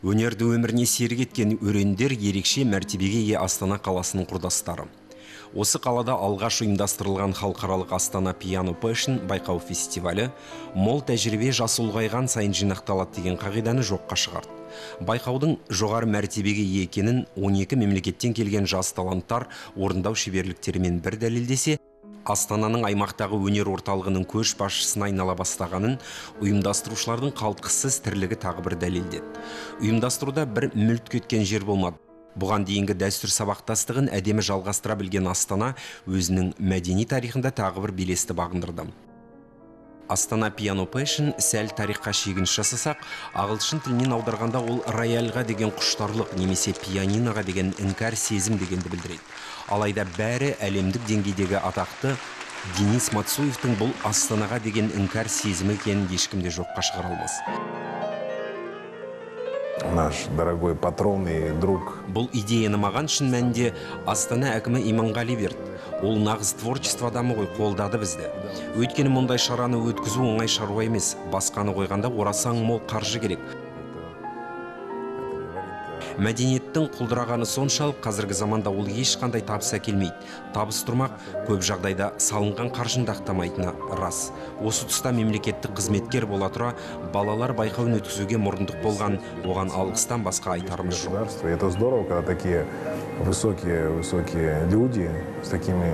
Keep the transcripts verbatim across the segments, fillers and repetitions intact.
Өнерді өміріне серік еткен өрендер ерекше мәртебеге ие Астана қаласының құрдастары. Осы қалада алғаш ұйымдастырылған халықаралық Астана Piano Passion байқау фестивалі мол тәжірибе жасы ұлғайған сайын жинақталады деген қағиданы жоққа шығарды. Байқаудың жоғары мәртебеге ие екенін он екі мемлекеттен келген жас таланттар орындау шеберліктерімен бір дәлелдесе, Астананың аймақтағы өнер орталығының көшбасшысына айнала бастағанын ұйымдастырушылардың қалтқысыз тірлігі тағы бір дәлелдеді. Ұйымдастыруда бір мүлт кеткен жер болмады. Бұған дейінгі дәстүр сабақтастығын әдемі жалғастыра білген Астана өзінің мәдени тарихында тағы бір белесті бағындырды. Астана Piano Passion сәл тарихқа шегініс жасасақ, ағылшын тілінен аударғанда ол рояльға деген құштарлық немесе пианиноға деген іңкәр сезім дегенді білдіреді. Алайда бәрі әлемдік деңгейдегі атақты Денис Мацуевтің бұл Астанаға деген іңкәр сезімі екенін ешкімде жоққа шығара алмас. Наш дорогой патрон и друг. Бұл идеяны маған шын мәнінде Астана әкімі Иманғали берді. Ол нағыз творчество адамы ғой, қолдады бізді. Өйткені мұндай шараны өткізу оңай шаруа емес. Басқаны қойғанда орасан мол қаржы керек. Мәдениеттің құлдырағаны соншалық қазіргі заманда ол ешқандай табыс әкелмейді. Табыс тұрмақ көп жағдайда салынған қаржыны ақтамайтыны рас. Осы тұста мемлекеттік қызметкер бола тұра балалар байқауын өткізуге мұрындық болған, оған алғыстан басқа айтарымыз жоқ. Это здорово, когда такие высокие, высокие люди с такими,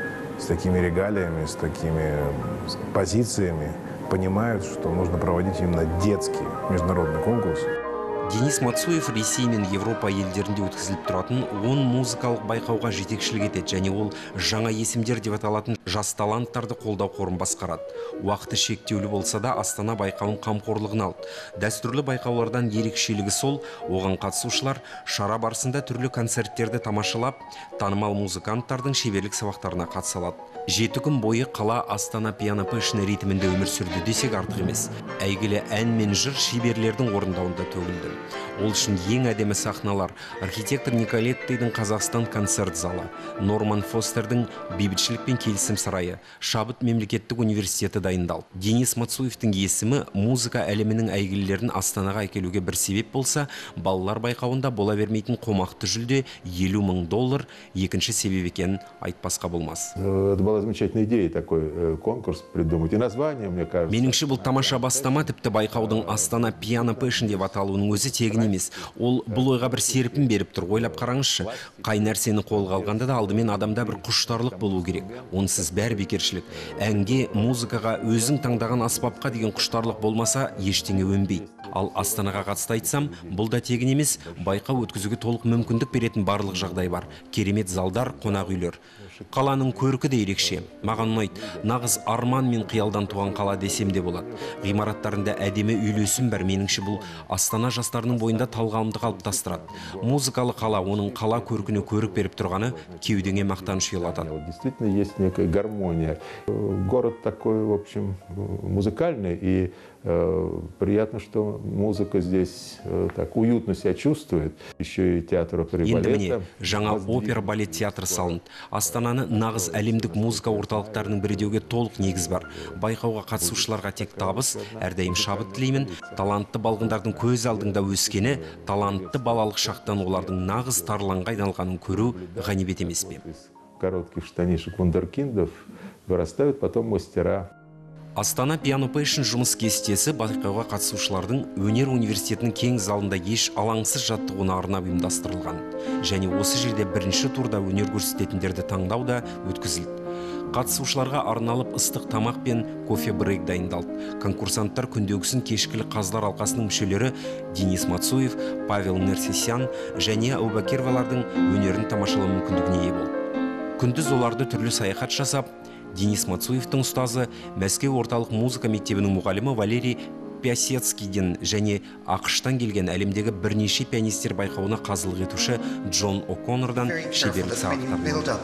с такими регалиями, с такими позициями понимают, что нужно проводить именно детский международный конкурс. Денис Мацуев Ресей мен Европа елдерінде өткізіліп тұратын он музыкалық байқауға жетекшілік етеді, және ол жаңа есімдер деп аталатын жас таланттарды қолдау қорын басқарады. Уақыты шектеулі болса да Астана байқауын қамқорлығына алды. Дәстүрлі байқаулардан ерекшелігі сол, оған қатысушылар шара барысында түрлі концерттерді тамашалап, танымал музыканттардың шеберлік сабақтарына қатыса алады. Жеті күн бойы қала Астана Piano Passion ритмінде өмір сүрді десек артық емес. Әйгілі ән мен жыр шеберлердің орындауында төгілді. Ол үшін ең әдемі сахналар архитектор Николеттидің Қазақстан концерт залы, Норман Фостердің бейбітшілік пен келісім сарайы, Шабыт мемлекеттік университеті дайындалды. Денис Мацуевтің есімі музыка әлемінің әйгілілерін Астанаға әкелуге бір себеп болса, балалар байқауында бола бермейтін қомақты жүлде елу мың доллар екінші себеп екенін айтпасқа болмас. Это была замечательная идея такой конкурс придумать. И название, мне кажется. Меніңше бұл тамаша бастама, тіпті байқаудың Астана Piano Passion деп аталуының өзі тегін емес. Ол бұл ойға бір серпін беріп тұр. Ойлап қараңызшы, қай нәрсені қолға алғанда да алдымен адамда бір құштарлық болу керек. Онсыз бәрі бекершілік. Әнге, музыкаға, өзің таңдаған аспапқа деген құштарлық болмаса, ештеңе өнбейді. Ал Астанаға қатысты айтсам, бұл да тегін емес, байқау өткізуге толық мүмкіндік беретін барлық жағдай бар. Керемет залдар, қонақ үйлер. Қаланың көркі де ерекше. Маған ұнайды, нағыз арман мен қиялдан туған қала десем де болады. Ғимараттарында әдемі үйлесім бар. Меніңше бұл Астана жастарының бойында талғамды қалыптастырады. Музыкалы қала, оның қала көркіне көрік беріп тұрғаны кеудеңе мақтаныш ұялатады. Действительно есть некая гармония. Город такой, в общем, музыкальный, и э, приятно, что музыка здесь э, так уютно себя чувствует. Еще и театр оперы и балета. Енді міне, жаңа опера балет театр салынды. Астананы нағыз әлемдік музыка орталықтарының бірі деуге толық негіз бар. Байқауға қатысушыларға тек табыс, әрдайым шабыт тілеймін. Талантты балғындардың көз алдыңда өскені, талантты балалық шақтан олардың нағыз тарланға айналғанын көру ғанибет емес пе? Коротких штанишек вундеркиндов вырастают потом мастера. Астана Piano Passion жұмыс кестесі байқауға қатысушылардың өнер университетінің кең залында еш алаңсыз жаттығуына арнап ұйымдастырылған. Және осы жерде бірінші турда өнер көрсететіндерді таңдау да өткізілді. Қатысушыларға арналып ыстық тамақ пен кофе брейк дайындалды. Конкурсанттар күндегісін кешкілік қазылар алқасының мүшелері Денис Мацуев, Павел Нерсесян және Аубакировалардың өнерін тамашалау мүмкіндігіне ие болды. Күндіз оларды түрлі саяхат жасап, Денис Мацуевтың ұстазы Мәскеу орталық музыка мектебінің мұғалімі Валерий Пясецкийден және ақштан келген әлемдегі бірнеше пианистер байқауына қазылық етуші Джон О'Коннордан шеберлік сабақтар.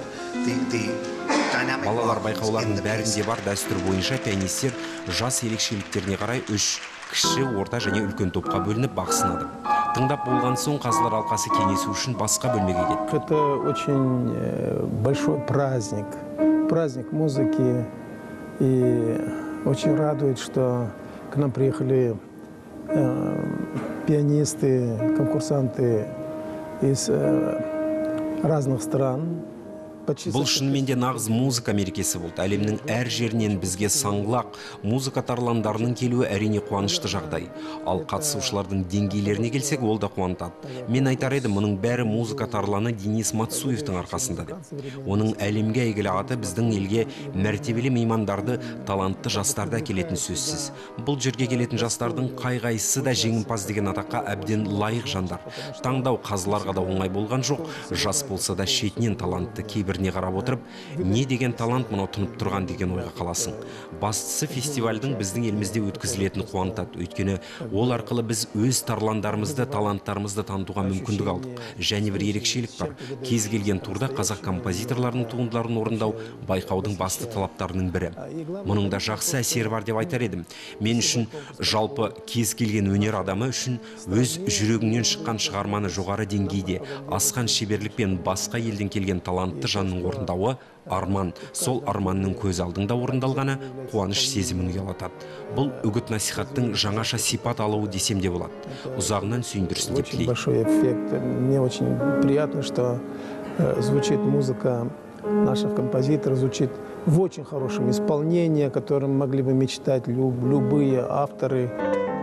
Балалар байқауларының бәрінде бар дәстүр бойынша пианистер жас ерекшеліктеріне қарай үш кіші, орта және үлкен топқа бөлініп бақ сынады. Тыңдап болған соң қазылар алқасы кеңесу үшін басқа бөлмеге кетті. Это очень большой праздник. Праздник музыки, и очень радует, что к нам приехали э, пианисты, конкурсанты из э, разных стран. Бұл шынымен де нағыз музыка мерекесі болды. Әлемнің әр жерінен бізге саңлақ музыка тарландарының келуі әрине қуанышты жағдай. Ал қатысушылардың деңгейлеріне келсек, ол да қуантады. Мен айтар едім, мұның бәрі музыка тарланы Денис Мацуевтің арқасында деп. Оның әлемге әйгілі аты біздің елге мәртебелі меймандарды, талантты жастарды әкелетін сөзсіз. Бұл жерге келетін жастардың қай-қайсысы да жеңімпаз деген атаққа әбден лайық жандар. Таңдау қазыларға да оңай болған жоқ. Жас болса да шетінен талантты, кейбір не қарап отырып, не деген талант мынау тұнып тұрған деген ойға қаласың. Бастысы фестивальдің біздің елімізде өткізілетіні қуантады. Өйткені ол арқылы біз өз тарландарымызды, таланттарымызды танытуға мүмкіндік алдық. Және бір ерекшелік бар. Кез келген турда қазақ композиторларының туындыларын орындау байқаудың басты талаптарының бірі. Мұның да жақсы әсері бар деп айтар едім. Мен үшін жалпы кез келген өнер адамы үшін өз жүрегінен шыққан шығарманы жоғары деңгейде, асқан шеберлікпен басқа елден келген талантты жанның орындауы арман. Сол арманның көз алдыңда орындалғаны қуаныш сезімін ұялатады. Бұл үгіт насихаттың жаңаша сипат алуы десем де болады. Ұзағынан сүйіндірсін деп тілеймін. Большой эффект. Мне очень приятно, что звучит музыка наших композиторов, звучит в очень хорошем исполнении, о котором могли бы мечтать любые авторы.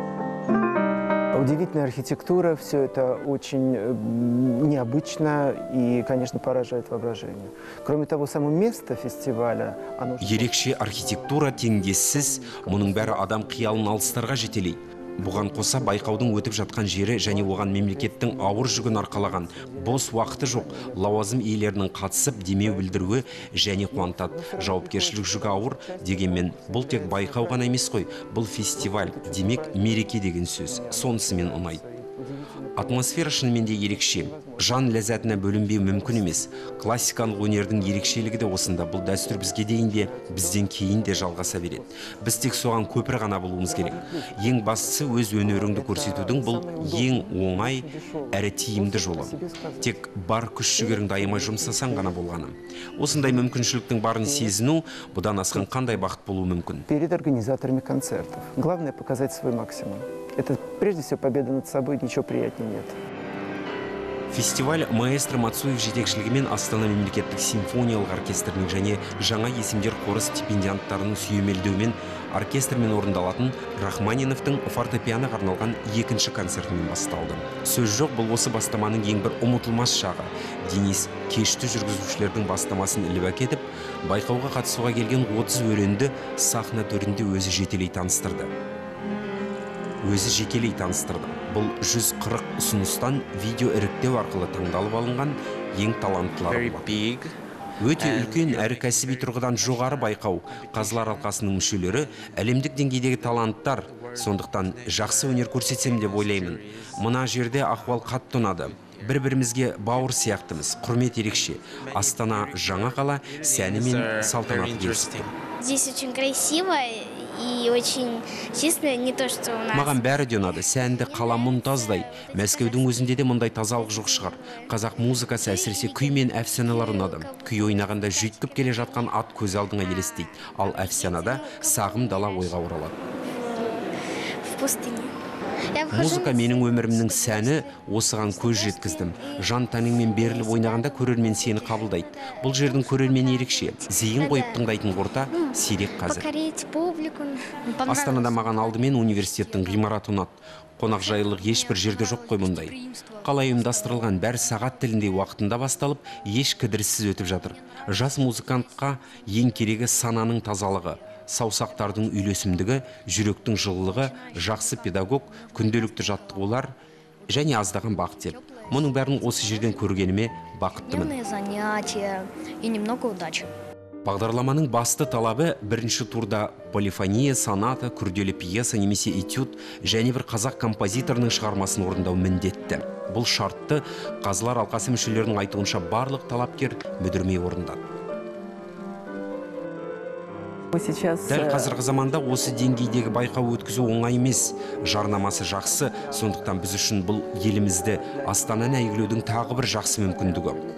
Удивительная архитектура, все это очень необычно и, конечно, поражает воображение. Кроме того, само место фестиваля, оно... Ерекше архитектура теңдессіз, мұның бәрі адам қиялын алыстарға жетелейді. Бұған қоса байқаудың өтіп жатқан жері және оған мемлекеттің ауыр жүгін арқалаған бос уақыты жоқ лауазым иелерінің қатысып демеу білдіруі және қуантады. Жауапкершілік жүгі ауыр дегенмен бұл тек байқау ғана емес қой, бұл фестиваль, демек мереке деген сөз. Сонысымен ұнайды. Атмосфера шынымен де ерекше. Жан ләззатына бөлінбеу мүмкін емес. Классикалық өнердің ерекшелігі де осында. Бұл дәстүр бізге дейін де, бізден кейін де жалғаса береді. Біз тек соған көпір ғана болуымыз керек. Ең бастысы өз өнеріңді көрсетудің бұл ең оңай әрі тиімді жолы. Тек бар күш жігеріңді аямай жұмсасаң ғана болғаны. Осындай мүмкіншіліктің барын сезіну, бұдан асқан қандай бақыт болуы мүмкін. Перед организаторами концертов. Главное показать свой максимум. Это прежде всего победа над собой, ничего приятнее нет. Фестиваль маэстро Мацуев жетекшілігімен Астана мемлекеттік симфониялық оркестрінің және жаңа есімдер қоры стипендианттарының сүйемелдеуімен оркестрмен орындалатын Рахманиновтың фортепианоға арналған екінші концертімен басталды. Сөз жоқ, бұл осы бастаманың ең бір ұмытылмас шағы. Денис кешті жүргізушілердің бастамасын іліп әкетіп, байқауға қатысуға келген отыз өренді сахна төрінде өзі жетелей таныстырды. Өзі жекелей таныстырды. Бұл жүз қырық ұсыныстан видео іріктеу арқылы таңдалып алынған ең таланттылары болады. Өте үлкен әрі кәсіби тұрғыдан жоғары байқау. Қазылар алқасының мүшелері әлемдік деңгейдегі таланттар. Сондықтан жақсы өнер көрсетсем деп ойлаймын. Мына жерде ахуал қатты ұнады. Бір-бірімізге бауыр сияқтымыз, құрмет ерекше. Астана жаңа қала, сәні мен салтанаты келісті. Здесь очень красиво и очень чисто, не то, что у нас. Маған бәрі де ұнады. Сәнді қала мұнтаздай. Мәскеудің өзінде де мұндай тазалық жоқ шығар. Қазақ музыкасы әсіресе күй мен әфсаналар ұнады. Күй ойнағанда жүйткіп келе жатқан ат көз алдыңа елестейді. Ал әфсанада сағым дала ойға оралады. В пустыне. Музыка менің өмірімнің сәні, осыған көз жеткіздім. Жан тәніңмен беріліп ойнағанда көрермен сені қабылдайды. Бұл жердің көрермені ерекше. Зейін қойып тыңдайтын орта сирек қазір. Астанада маған алдымен университеттің ғимараты ұнады. Қонақжайлылық ешбір жерде жоқ қой мұндай. Қалай ұйымдастырылған, бәрі сағат тілінде уақытында басталып, еш кідіріссіз өтіп жатыр. Жас музыкантқа ең керегі сананың тазалығы, саусақтардың үйлесімдігі, жүректің жылылығы, жақсы педагог, күнделікті жаттығулар және аздаған бақыт ел. Мұның бәрін осы жерден көргеніме бақыттымын. Бағдарламаның басты талабы бірінші турда полифония, соната, күрделі пьеса немесе этюд және бір қазақ композиторының шығармасын орындау міндетті. Бұл шартты қазылар алқасы мүшелерінің айтуынша барлық талапкер мүдірмей орындады. Дәл қазіргі заманда осы деңгейдегі байқау өткізу оңай емес. Жарнамасы жақсы, сондықтан біз үшін бұл елімізді, Астананы әйгілеудің тағы бір жақсы мүмкіндігі.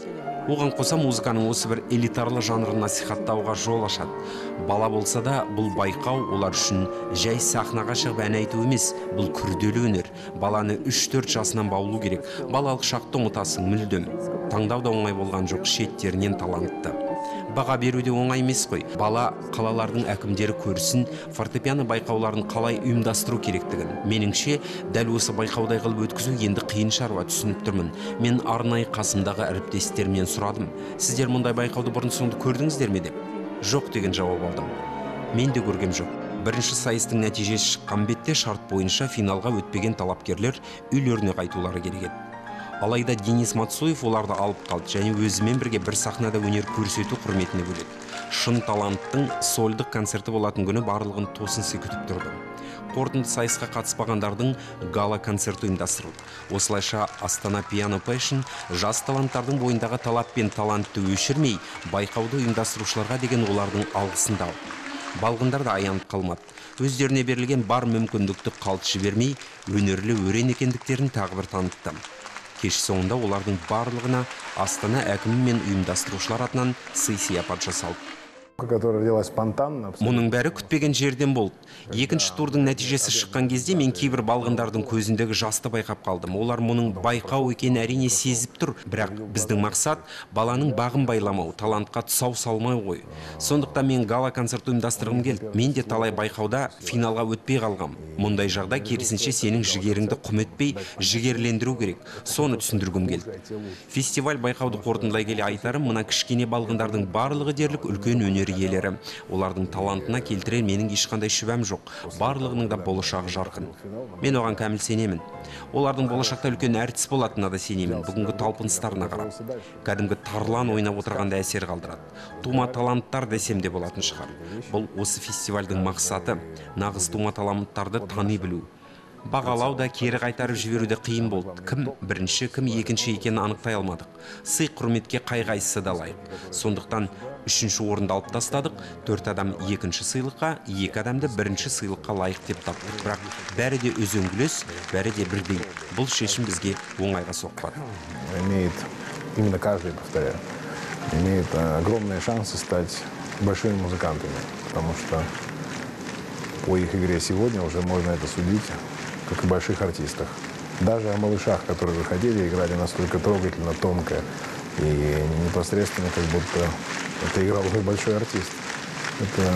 Оған қоса музыканың осы бір элитарлы жанрын насихаттауға жол ашады. Бала болса да, бұл байқау олар үшін жай сахнаға шығып ән айту емес, бұл күрделі өнер. Баланы үш-төрт жасынан баулу керек. Балалық шақты ұмытасың мүлдем. Таңдау да оңай болған жоқ, шеттерінен талантты. Баға беруде оңай емес қой. Бала қалалардың әкімдері көрсін, фортепиано байқауларын қалай ұйымдастыру керектігін. Меніңше, дәл осы байқаудай қылып өткізу енді қиын шаруа, түсініп тұрмын. Мен арнайы қасымдағы әріптестерімнен сұрадым. Сіздер мұндай байқауды бұрын соңды көрдіңіздер ме деп? Жоқ деген жауап алдым. Мен де көргем жоқ. Бірінші сайыстың нәтижесі шыққан бетте шарт бойынша финалға өтпеген талапкерлер үйлеріне қайтулары керек еді. Алайда Денис Мацуев оларды алып қалды және өзімен бірге бір сахнада өнер көрсету құрметіне бөледі. Шын таланттың сольдық концерті болатын күні барлығын тосынсый күтіп тұрды. Қорытынды сайысқа қатыспағандардың гала концерті ұйымдастырылды. Осылайша Астана Piano Passion жас таланттардың бойындағы талап пен талантты өшірмей, байқауды ұйымдастырушыларға деген олардың алғысын да алды. Балғындар да аянып қалмады. Өздеріне берілген бар мүмкіндікті қалт жібермей, өнерлі өрен екендіктерін тағы бір танытты. Кеш соңында олардың барлығына Астана әкімі мен ұйымдастырушылар атынан сый-сияпат жасалды. Которая родилась спонтанно. Мұның бәрі күтпеген жерден болды. Екінші турдың нәтижесі шыққан кезде мен кейбір балғындардың көзіндегі жасты байқап қалдым. Олар мұның байқау екенін әрине сезіп тұр, бірақ біздің мақсат баланың бағын байламау, талантқа тұсау салмай қой. Сондықтан мен гала концерт ұйымдастырғым келді. Мен де талай байқауда финалға өтпей қалғам. Мұндай жағдай керісінше сенің жігеріңді құм етпей, жігерлендіру керек. Соны түсіндіргім келді. Фестиваль байқауды қорытындылай келе айтарым, мына кішкене балғындардың барлығы дерлік үлкен өнер иелері. Олардың талантына келтірер менің ешқандай шүбәм жоқ. Барлығының да болашағы жарқын. Мен оған кәміл сенемін. Олардың болашақта үлкен әртіс болатынына да сенемін. Бүгінгі талпыныстарына қарап. Кәдімгі тарлан ойнап отырғанда әсер қалдырады. Тума таланттар десем де болатын шығар. Бұл осы фестивальдің мақсаты. Нағыз тума таланттарды тани білу. Бағалау да кері қайтарып жіберуде қиын болды. Кім бірінші, кім екінші екенін анықтай алмадық. Сый құрметке қай-қайсысы да лайық. Сондықтан үшінші орынды алып тастадық. Төрт адам екінші сыйлыққа, екі адамды бірінші сыйлыққа лайық деп таптық. Бірақ бәрі де өзеңгілес, бәрі де бірдей. Бұл шешім бізге оңайға соқпады. Имеет, именно каждый, повторяю, имеет огромные шансы стать большими музыкантами, потому что по их игре сегодня уже можно это судить, как и больших артистах. Даже о малышах, которые выходили, играли настолько трогательно, тонко и непосредственно, как будто это играл уже большой артист. Это,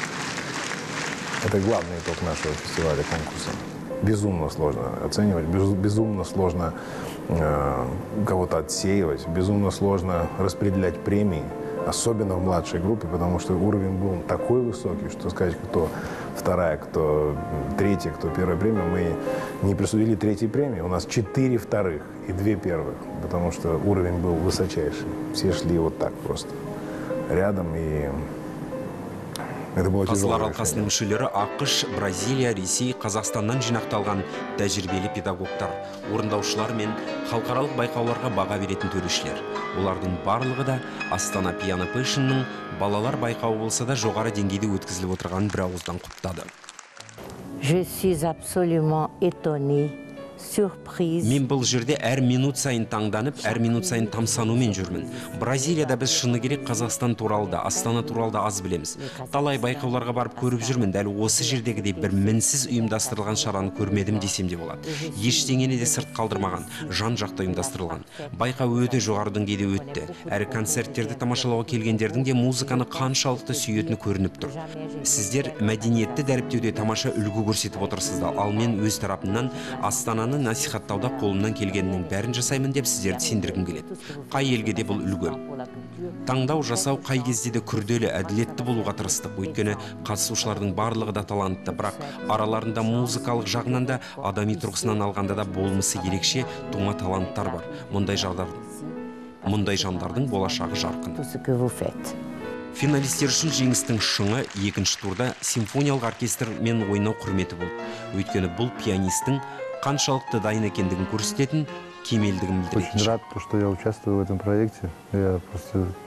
это главный итог нашего фестиваля, конкурса. Безумно сложно оценивать, без, безумно сложно э, кого-то отсеивать, безумно сложно распределять премии, особенно в младшей группе, потому что уровень был такой высокий, что сказать, кто вторая, кто третья, кто первая премия, мы не присудили третьей премии. У нас четыре вторых и две первых, потому что уровень был высочайший. Все шли вот так просто рядом, и это было тяжелое решение. Алқасының мүшелері ақш, Бразилия, Ресей, Қазақстаннан жинақталған тәжірибелі педагогтар, орындаушылар мен халықаралық байқауларға баға беретін төрешілер. Олардың барлығы да Астана Piano Passion'ның балалар байқауы болса да жоғары деңгейде өткізіліп отырған бір ауыздан құптады. Je suis absolument étonnée, surprise. Мен бұл жерде әр минут сайын таңданып, әр минут сайын тамсанумен жүрмін. Бразилияда біз шыны керек Қазақстан туралы да, Астана туралы да аз білеміз. Талай байқауларға барып көріп жүрмін, дәл осы жердегідей бір мінсіз ұйымдастырылған шараны көрмедім десем де болады. Ештеңені де сырт қалдырмаған, жан-жақты ұйымдастырылған. Байқау өте жоғары деңгейде өтті. Әрі концерттерді тамашалауға келгендердің де музыканы қаншалықты сүйетіні көрініп тұр. Сіздер мәдениетті дәріптеуде тамаша үлгі көрсетіп отырсыздар, ал мен өз тарапымнан Астананы насихаттауда қолымнан келгеннің бәрін жасаймын деп сіздерді сендіргім келеді. Қай елге де бұл үлгі. Таңдау жасау қай кезде де күрделі, әділетті болуға тырыстық. Өйткені қатысушылардың барлығы да талантты, бірақ араларында музыкалық жағынан да, адами тұрғысынан алғанда да болмысы ерекше тума таланттар бар. Мұндай жандардың, мұндай жандардың болашағы жарқын. Финалистер үшін жеңістің шыңы екінші турда симфониялық оркестр мен ойнау құрметі болды. Өйткені бұл пианистің қаншалықты дайын екендігін көрсететін кемелдігін білдіреді. Очень рад, что я участвую в этом проекте. Я просто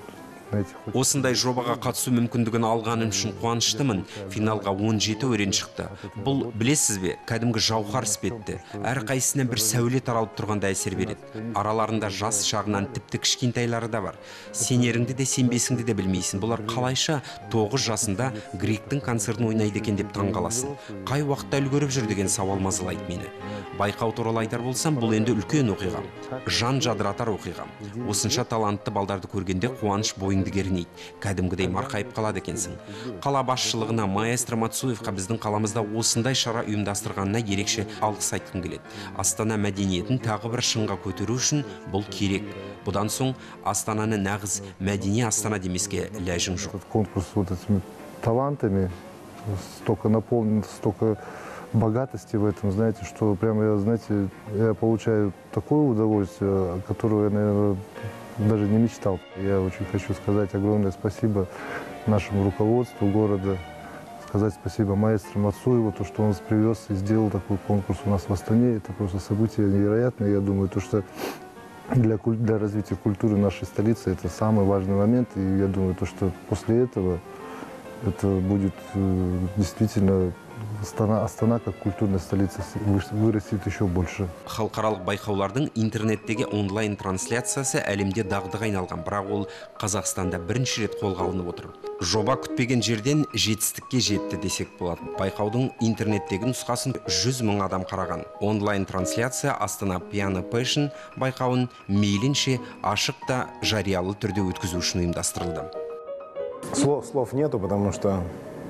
Осындай жобаға қатысу мүмкіндігін алғаным үшін қуаныштымын. Финалға он жеті өрен шықты. Бұл, білесіз бе, кәдімгі жауһар іспетті. Әр қайсысынан бір сәуле таралып тұрғанда әсер береді. Араларында жас шағынан тіпті кішкентайлары да бар. Сенеріңді де сенбесіңді де білмейсің. Бұлар қалайша тоғыз жасында Гректің концертін ойнайды екен деп таңғаласың. Қай уақытта үлгеріп жүр деген сауал мазалайды мені. Байқау туралы айтар болсам, бұл енді үлкен оқиға. Жан жадыратар оқиға. Осынша талантты балдарды көргенде қуаныш бойыңды кернейді. Кәдімгідей марқайып қалады екенсің. Қала басшылығына, маэстро Мацуевқа біздің қаламызда осындай шара ұйымдастырғанына ерекше алғыс айтқым келеді. Астана мәдениетін тағы бір шыңға көтеру үшін бұл керек. Бұдан соң Астананы нағыз мәдени Астана демеске ләжің жоқ. Конкурс вот этими талантами столько наполнен, столько богатости в этом, знаете, что прямо я, знаете, я получаю такое удовольствие, которое я, наверное, даже не мечтал. Я очень хочу сказать огромное спасибо нашему руководству города, сказать спасибо маэстро Мацуеву, то, что он нас привез и сделал такой конкурс у нас в Астане. Это просто событие невероятное. Я думаю, то, что для, для развития культуры нашей столицы это самый важный момент. И я думаю, то, что после этого это будет действительно Астана, Астана как культурная столица вырастет еще больше. Халықаралық байқаулардың интернеттегі онлайн трансляциясы әлемде дағдыға айналған, бірақ ол Қазақстанда бірінші рет қолға алынып отыр. Жоба күтпеген жерден жетістікке жетті десек болады. Байқаудың интернеттегі нұсқасын жүз мың адам қараған. Онлайн трансляция Астана Piano Passion байқауын мейлінше ашық та жариялы түрде өткізу үшін ұйымдастырылды. Слов, слов нету, потому что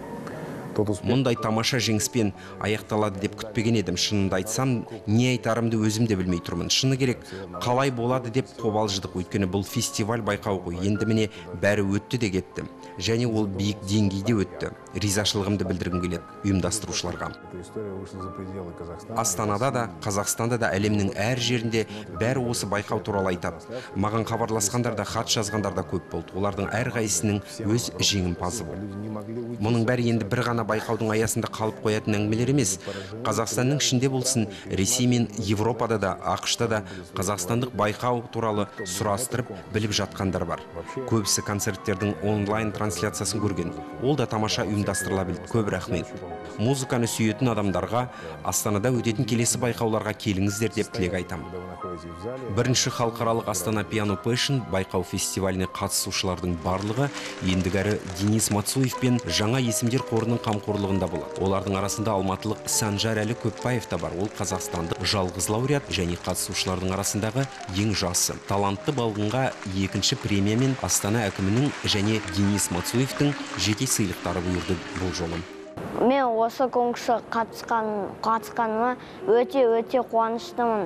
Мұндай тамаша жеңіспен аяқталады деп күтпеген едім. Шынымды айтсам, не айтарымды өзім де білмей тұрмын. Шыны керек, қалай болады деп қобалжыдық. Өйткені бұл фестиваль байқау ғой. Енді міне бәрі өтті де кетті. Және ол биік деңгейде өтті. Ризашылығымды білдіргім келеді ұйымдастырушыларға. Астанада да, Қазақстанда да, әлемнің әр жерінде бәрі осы байқау туралы айтады. Маған хабарласқандар да, хат жазғандар да көп болды. Олардың әр қайсының өз жеңімпазы болды. Мұның бәрі енді бір ғана байқаудың аясында қалып қоятын әңгімелер емес. Қазақстанның ішінде болсын, Ресей мен Европада да, ақшта да қазақстандық байқау туралы сұрастырып біліп жатқандар бар. Көбісі концерттердің онлайн трансляциясын көрген. Ол да тамаша ұйымдастырыла білді. Көп рахмет. Музыканы сүйетін адамдарға Астанада өтетін келесі байқауларға келіңіздер деп тілек айтамын. Бірінші халықаралық Астана Piano Passion байқау фестиваліне қатысушылардың барлығы ендігәрі Денис Мацуев пен жаңа есімдер қорының қамқорлығында болады. Олардың арасында алматылық Санжар Әлі Көпбаев та бар. Ол қазақстандық жалғыз лауреат және қатысушылардың арасындағы ең жасы. Талантты балғынға екінші премия мен Астана әкімінің және Денис Мацуевтің жеке сыйлықтары бұйырды бұл жолы. Мен осы конкурсқа қатысқан, қатысқаныма өте-өте қуаныштымын.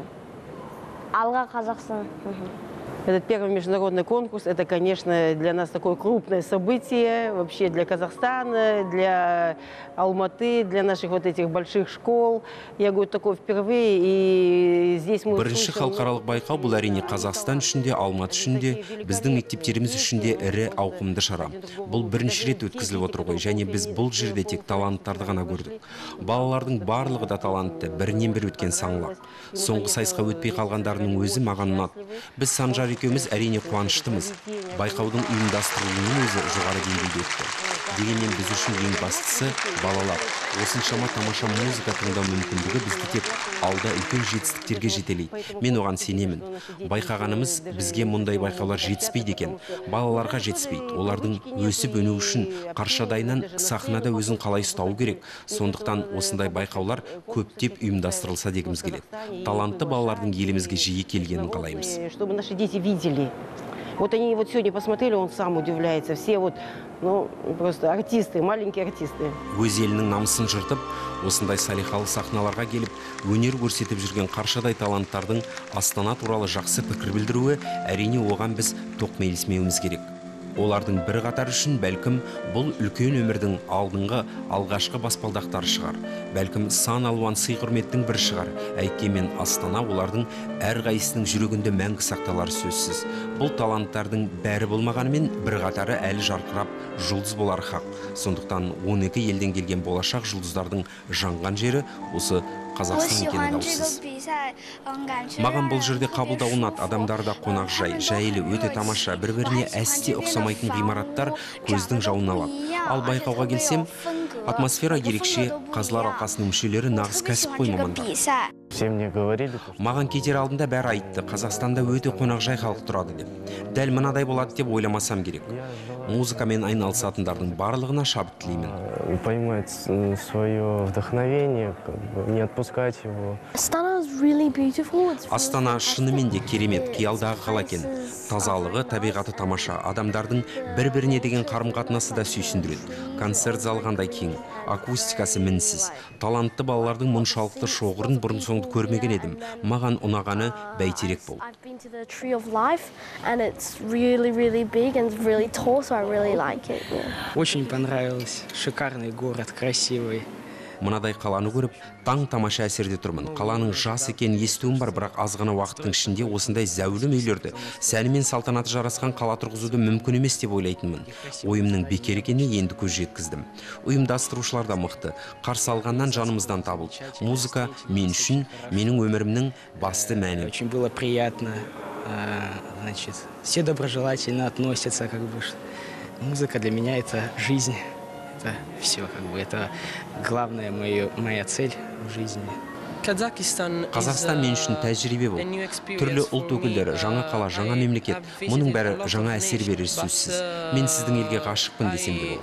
Алға Қазақстан. Этот первый международный конкурс, это, конечно, для нас такое крупное событие, вообще для Казахстана, для Алматы, для наших вот этих больших школ. Я говорю, такое впервые, и здесь мы... Бірінші халықаралық байқау бұл әрине Қазақстан үшін де, Алматы үшін де, біздің мектептеріміз үшін де ірі ауқымды шара. Бұл бірінші рет өткізіліп отыр ғой, және біз бұл жерде тек таланттарды ғана көрдік. Балалардың барлығы да талантты, бірінен бір өткен саңлақ. Соңғы сайысқа өтпей қалғандарының өзі маған ұнады. Біз Санжар екеуміз әрине қуаныштымыз. Байқаудың ұйымдастырылуының өзі жоғары деңгейде өтті. Дегенмен біз үшін ең бастысы балалар. Осыншама тамаша музыка тыңдау мүмкіндігі бізді тек алда үлкен жетістіктерге жетелейді. Мен оған сенемін. Байқағанымыз бізге мұндай байқаулар жетіспейді екен. Балаларға жетіспейді. Олардың өсіп өну үшін Қаршадайынан сахнада өзін қалай ұстау керек. Сондықтан осындай байқаулар көптеп ұйымдастырылса дегіміз келеді. Талантты балалардың елімізге жиі келгенін қалаймыз. Чтобы наши дети видели. Вот они вот сегодня посмотрели, он сам удивляется. Все вот, ну, просто артисты, маленькие артисты. Өз елінің намысын жыртып, осындай салихалы сахналарға келіп, өнер көрсетіп жүрген Қаршадай таланттардың Астана туралы жақсы пікір білдіруі, әрине оған біз тоқмейілсмеуіміз керек. Олардың бір қатар үшін бәлкім бұл үлкен өмірдің алдыңғы алғашқы баспалдақтары шығар. Бәлкім сан алуан сый құрметтің бір шығар. Әйткенмен Астана олардың әр қайсының жүрегінде мәңгі сақталары сөзсіз. Бұл таланттардың бәрі болмағанымен бір қатары әлі жарқырап жұлдыз болар хақ. Сондықтан он екі елден келген болашақ жұлдыздардың жанған жері осы Қазақстан екені даусыз. Маған бұл жерде қабылдау ұнады, адамдарда қонақжай, жайлы, өте тамаша, бір-біріне әсте ұқсамайтын ғимараттар көздің жауын алады. Ал байқауға келсем, атмосфера ерекше, қазылар алқасының мүшелері нағыз кәсіпқой мамандар. Маған кетер алдында бәрі айтты, Қазақстанда өте қонақжай халық тұрады деп. Дәл мынадай болады деп ойламасам керек. Музыкамен айналысатындардың барлығына шабыт тілеймін. Поймать свое вдохновение, не отпускать его. Астана шынымен де керемет, қиялдағы қала екен. Тазалығы, табиғаты тамаша, адамдардың бір-біріне деген қарым-қатынасы да сүйсіндіреді. Концерт залы қандай кең, акустикасы мінсіз. Талантты балалардың мұншалықты шоғырын бұрын-соңды көрмеген едім. Маған ұнағаны бәйтерек болды. Очень понравилось. Шикарный город, красивый. Мынадай қаланы көріп, таң тамаша әсерде тұрмын. Қаланың жас екенін естуім бар, бірақ аз ғана уақыттың ішінде осындай зәулім үйлерді, сәні мен салтанаты жарасқан қала тұрғызуды мүмкін емес деп ойлайтынмын. Ойымның бекер екеніне енді көз жеткіздім. Ұйымдастырушылар да мықты. Қарсы алғаннан жанымыздан табылды. Музыка мен үшін менің өмірімнің басты мәні. Очень было приятно. Значит, все доброжелательно относятся, как бы. Музыка для меня это жизнь. Это все, как бы, это главная моя, моя цель в жизни. Қазақстан мен үшін тәжірибе бұл. Түрлі ұлт өкілдері, жаңа қала, жаңа мемлекет. Мұның бәрі жаңа әсер берер сөзсіз. Мен сіздің елге ғашықпын десем де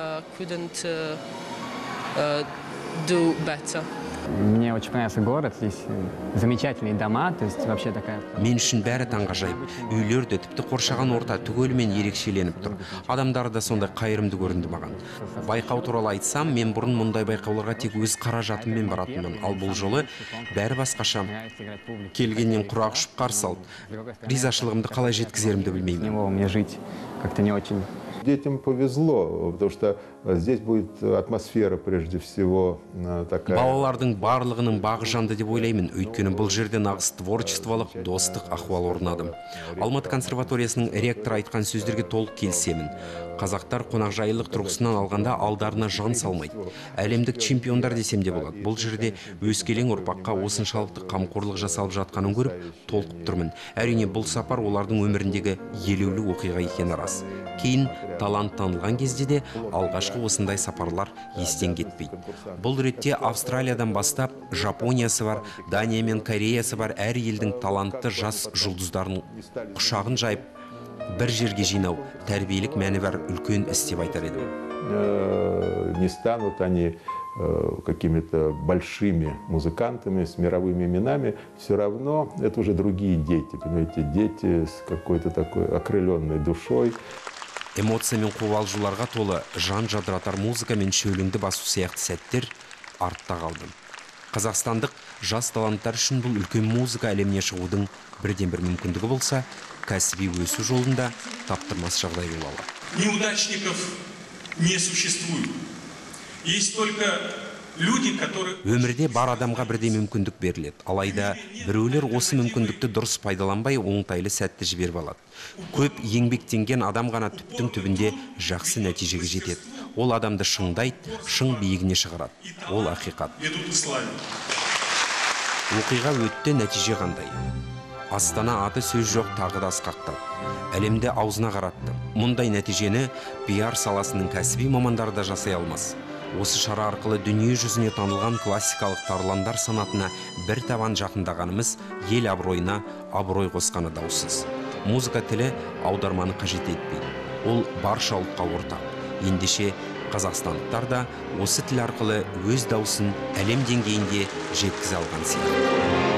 болады. Мне очень понравился город, здесь замечательные дома, то есть вообще такая... Мен үшін бәрі таңғажайып. Үйлерді тіпті қоршаған орта түгелімен ерекшеленіп тұр. Адамдары да сондай қайырымды көрінді маған. Байқау туралы айтсам, мен бұрын мұндай байқауларға тек өз қаражатыммен баратынмын. Ал бұл жолы бәрі басқаша. Келгеннен құрақ ұшып қарсы алды. Ризашылығымды қалай жеткізерімді білмеймін. Мне жить как-то не очень... Детям повезло, потому что здесь будет атмосфера прежде всего такая. Балалардың барлығының бағы жанды деп ойлаймын, өйткені бұл жерде нағыз творчестволық, достық ахуал орнады. Алматы консерваториясының ректоры айтқан сөздерге толық келісемін. Қазақтар қонақжайлылық тұрғысынан алғанда алдарына жан салмайды. Әлемдік чемпиондар десем де болады. Бұл жерде өскелең ұрпаққа осыншалықты қамқорлық жасалып жатқанын көріп, толқып тұрмын. Әрине бұл сапар олардың өміріндегі елеулі оқиға екені рас. Кейін талант танылған кезде де алғашқы осындай сапарлар естен кетпейді. Бұл ретте Австралиядан бастап Жапониясы бар, Дания мен Кореясы бар әр елдің талантты жас жұлдыздарын құшағын жайып, бір жерге жинау тәрбиелік мәні бар үлкен іс деп айтар едім. Не станут они какими-то большими музыкантами с мировыми именами, все равно это уже другие дети, понимаете, дети с какой-то такой окрыленной душой. Эмоция мен қобалжуларға толы жан жадыратар музыка мен шөліңді басу сияқты сәттер артта қалды. Қазақстандық жас таланттар үшін бұл үлкен музыка әлеміне шығудың бірден бір мүмкіндігі болса, кәсіби өсу жолында таптырмас жағдай болады. Неудачников не существует. Есть только люди, которые... Өмірде бар адамға бірдей мүмкіндік беріледі. Алайда біреулер осы мүмкіндікті дұрыс пайдаланбай оңтайлы сәтті жіберіп алады. Көп еңбектенген адам ғана түптің түбінде жақсы нәтижеге жетеді. Ол адамды шыңдайды, шың биігіне шығарады. Ол ақиқат. Оқиға өтті, нәтиже қандай? Астана аты сөз жоқ, тағы да асқақтады. Әлемде аузына қаратты. Мұндай нәтижені пиар саласының кәсіби мамандары да жасай алмас. Осы шара арқылы дүние жүзіне танылған классикалық тарландар санатына бір табан жақындағанымыз ел абыройына абырой қосқаны даусыз. Музыка тілі аударманы қажет етпейді. Ол барша ұлтқа ортақ. Ендеше қазақстандықтар да осы тіл арқылы өз даусын әлем деңгейінде жеткізе алған сияқты.